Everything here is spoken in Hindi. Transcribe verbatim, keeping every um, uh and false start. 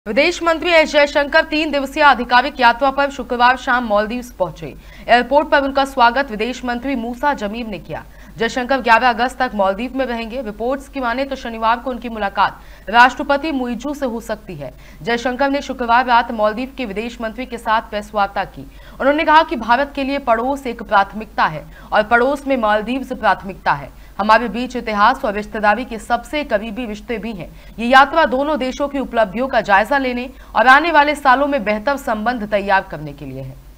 विदेश मंत्री एस जयशंकर तीन दिवसीय आधिकारिक यात्रा पर शुक्रवार शाम मालदीव पहुंचे। एयरपोर्ट पर उनका स्वागत विदेश मंत्री मूसा जमीर ने किया। जयशंकर ग्यारह अगस्त तक मालदीव में रहेंगे। रिपोर्ट्स की माने तो शनिवार को उनकी मुलाकात राष्ट्रपति मुइजू से हो सकती है। जयशंकर ने शुक्रवार रात मालदीव के विदेश मंत्री के साथ प्रेस वार्ता की। उन्होंने कहा कि भारत के लिए पड़ोस एक प्राथमिकता है और पड़ोस में मालदीव प्राथमिकता है। हमारे बीच इतिहास और रिश्तेदारी के सबसे करीबी रिश्ते भी हैं। ये यात्रा दोनों देशों की उपलब्धियों का जायजा लेने और आने वाले सालों में बेहतर संबंध तैयार करने के लिए है।